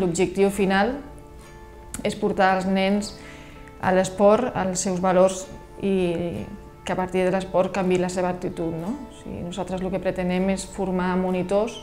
l'objectiu final és portar els nens a l'esport, als seus valors i que a partir de l'esport canviï la seva actitud. Nosaltres el que pretenem és formar monitors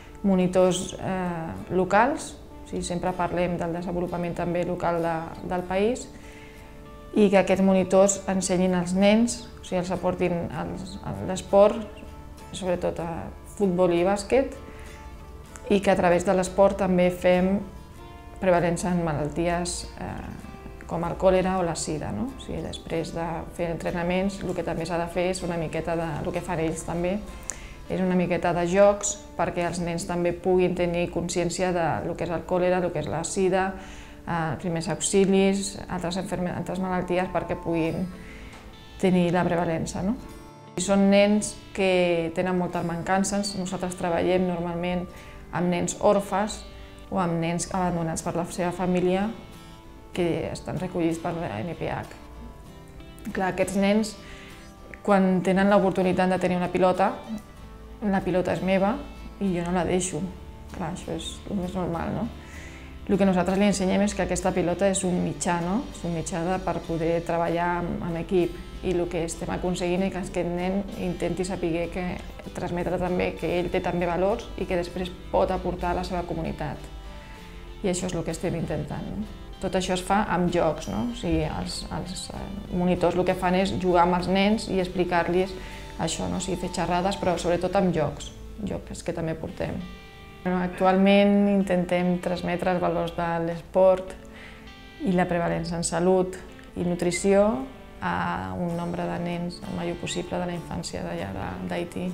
locals, sempre parlem del desenvolupament també local del país, i que aquests monitors ensenyin als nens, els aportin l'esport, sobretot a futbol i bàsquet, i que a través de l'esport també fem prevalença en malalties com el còlera o la sida. Després de fer entrenaments, el que també s'ha de fer és una miqueta el que fan ells també, és una miqueta de jocs perquè els nens també puguin tenir consciència del que és el còlera, el que és la sida, primers auxilis, altres malalties perquè puguin tenir la prevalença. Són nens que tenen moltes mancances. Nosaltres treballem normalment amb nens orfes o amb nens abandonats per la seva família que estan recollits per la NPH. Clar, aquests nens, quan tenen l'oportunitat de tenir una pilota, la pilota és meva i jo no la deixo. Clar, això és el més normal, no? El que nosaltres li ensenyem és que aquesta pilota és un mitjà, és un mitjà per poder treballar en equip, i el que estem aconseguint és que aquest nen intenti saber transmetre també que ell té també valors i que després pot aportar a la seva comunitat. I això és el que estem intentant. Tot això es fa amb jocs, els monitors el que fan és jugar amb els nens i explicar-los això, fer xerrades, però sobretot amb jocs que també portem. Actualment intentem transmetre els valors de l'esport i la prevalença en salut i nutrició a un nombre de nens el major possible de la infància d'allà d'Haití.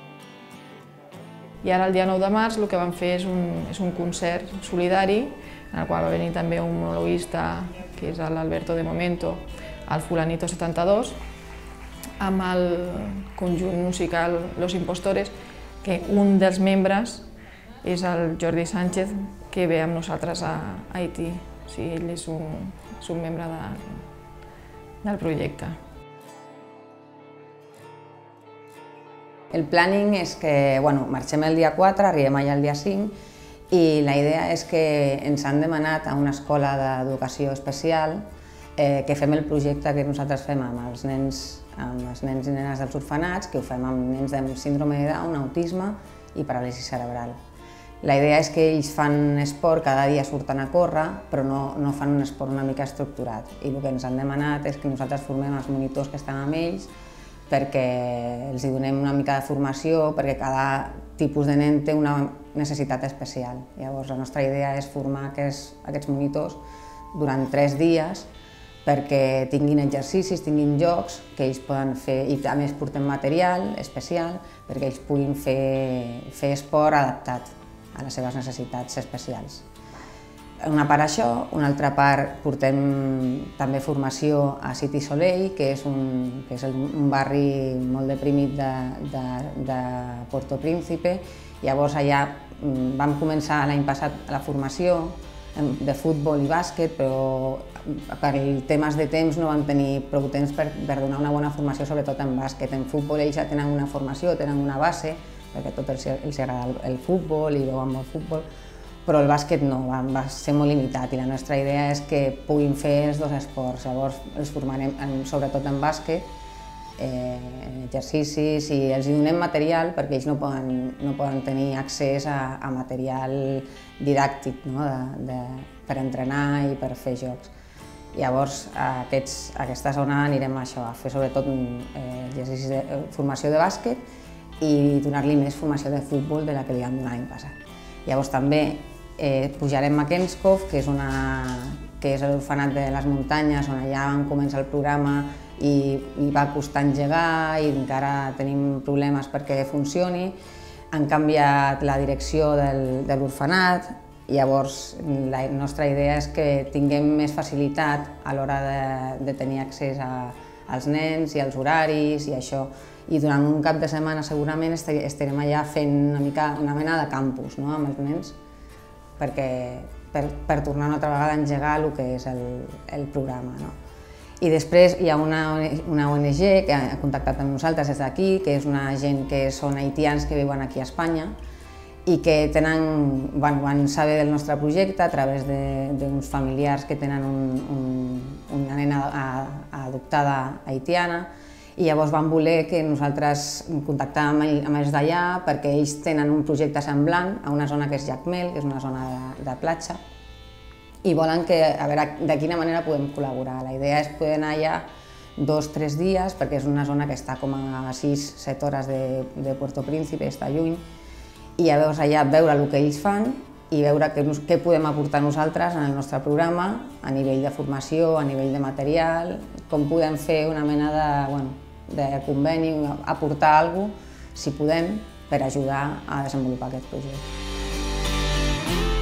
I ara el dia 9 de març el que vam fer és un concert solidari en el qual va venir també un monologuista que és l'Alberto de Momento, el Fulanito 72, amb el conjunt musical Los Impostores, que un dels membres és el Jordi Sánchez, que ve amb nosaltres a Haití. Ell és un membre del projecte. El planning és que marxem el dia 4, arribem allà el dia 5, i la idea és que ens han demanat a una escola d'educació especial que fem el projecte que nosaltres fem amb els nens i nenes dels orfenats, que ho fem amb nens amb síndrome de Down, autisme i paràlisi cerebral. La idea és que ells fan esport, cada dia surten a córrer, però no fan un esport una mica estructurat. I el que ens han demanat és que nosaltres formem els monitors que estan amb ells, perquè els donem una mica de formació, perquè cada tipus de nen té una necessitat especial. Llavors la nostra idea és formar aquests monitors durant 3 dies perquè tinguin exercicis, tinguin jocs que ells poden fer, i a més portem material especial perquè ells puguin fer esport adaptat a les seves necessitats especials. Una part això, una altra part portem també formació a City Soleil, que és un barri molt deprimit de Puerto Príncipe. Llavors allà vam començar l'any passat la formació de futbol i bàsquet, però per temes de temps no vam tenir prou temps per donar una bona formació, sobretot en bàsquet. En futbol ells ja tenen una formació, tenen una base, perquè a tots els agrada el futbol i veuen molt futbol, però el bàsquet no, va ser molt limitat i la nostra idea és que puguin fer els dos esports. Llavors els formarem sobretot en bàsquet, en exercicis, i els donem material perquè ells no poden tenir accés a material didàctic per entrenar i per fer jocs. Llavors a aquesta zona anirem a fer sobretot exercicis de formació de bàsquet i donar-li més formació de futbol de la que li vam donar l'any passat. Llavors també pujarem a Kenskov, que és l'orfenat de les muntanyes, on allà vam començar el programa i va costar engegar i encara tenim problemes perquè funcioni. Han canviat la direcció de l'orfenat, llavors la nostra idea és que tinguem més facilitat a l'hora de tenir accés als nens i als horaris i això. I durant un cap de setmana segurament estarem allà fent una mena de campus amb els nens per tornar una altra vegada a engegar el que és el programa. I després hi ha una ONG que ha contactat amb nosaltres des d'aquí, que és una gent que són haitians que viuen aquí a Espanya i que van saber del nostre projecte a través d'uns familiars que tenen una nena adoptada haitiana, i llavors van voler que nosaltres contactàvem amb ells d'allà perquè ells tenen un projecte semblant a una zona que és Jacmel, que és una zona de platja, i volen a veure de quina manera podem col·laborar. La idea és poder anar allà 2 o 3 dies, perquè és una zona que està com a 6-7 hores de Puerto Príncipe, està lluny, i llavors allà veure el que ells fan i veure què podem aportar nosaltres en el nostre programa a nivell de formació, a nivell de material, com podem fer una mena de conveni, aportar alguna cosa, si podem, per ajudar a desenvolupar aquest projecte.